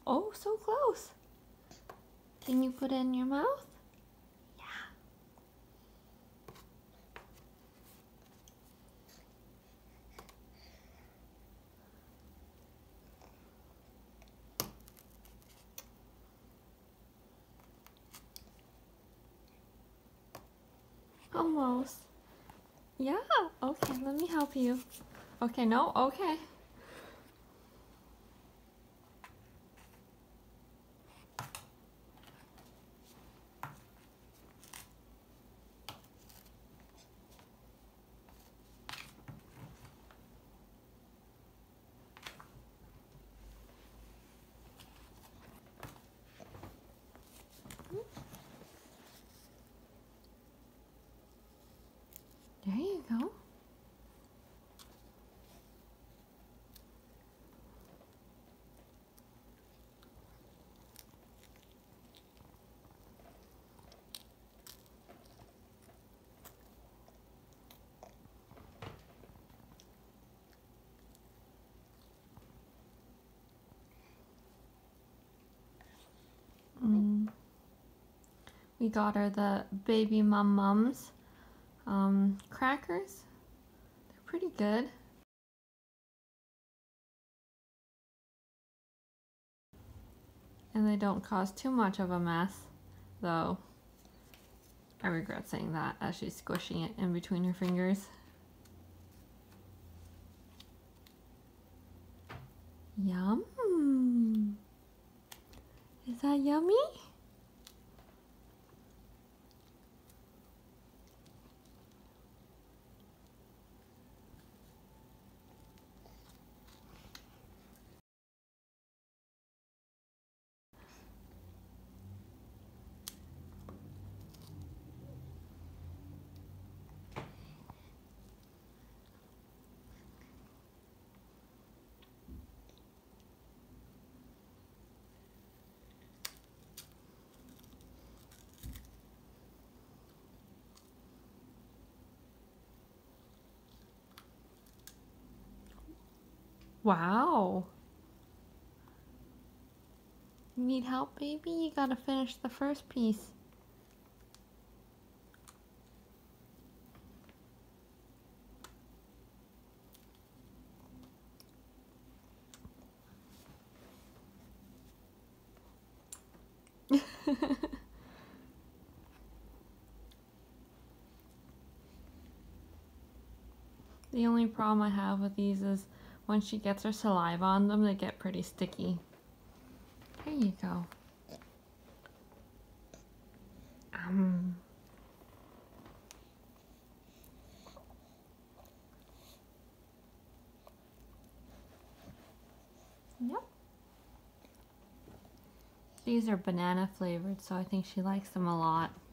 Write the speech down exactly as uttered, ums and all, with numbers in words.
Oh, so close. Can you put it in your mouth? Yeah. Almost. Yeah, okay, let me help you. Okay, no, okay. There you go. Mm. We got her the Baby Mum Mums um, crackers. They're pretty good. And they don't cause too much of a mess, though I regret saying that as she's squishing it in between her fingers. Yum! Is that yummy? Wow! You need help, baby? You gotta finish the first piece. The only problem I have with these is when she gets her saliva on them, they get pretty sticky. There you go. Um. Yep. These are banana flavored, so I think she likes them a lot.